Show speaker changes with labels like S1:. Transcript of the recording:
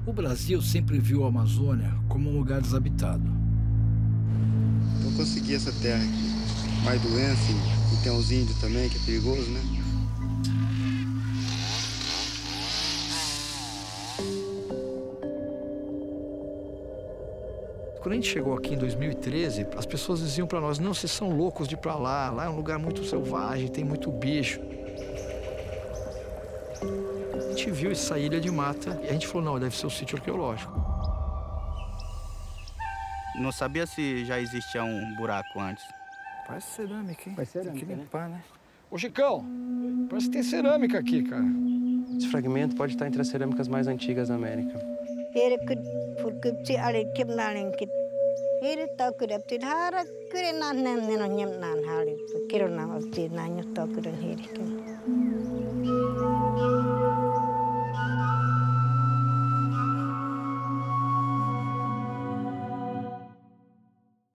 S1: O Brasil sempre viu a Amazônia como um lugar desabitado.
S2: Eu consegui essa terra aqui. Mais doença e tem os índios também, que é perigoso, né?
S1: Quando a gente chegou aqui em 2013, as pessoas diziam para nós: não, vocês são loucos de ir para lá, lá é um lugar muito selvagem, tem muito bicho. A gente viu essa ilha de mata e a gente falou: não, deve ser o sítio arqueológico.
S3: Não sabia se já existia um buraco antes.
S1: Parece cerâmica, hein?
S2: Parece cerâmica,
S1: Tem que limpar, né? Ô, Chicão, parece que tem cerâmica aqui, cara.
S4: Esse fragmento pode estar entre as cerâmicas mais antigas da América.
S5: Hara kure na nem no nyem nan hali kiro na alti na nyoto kure hiri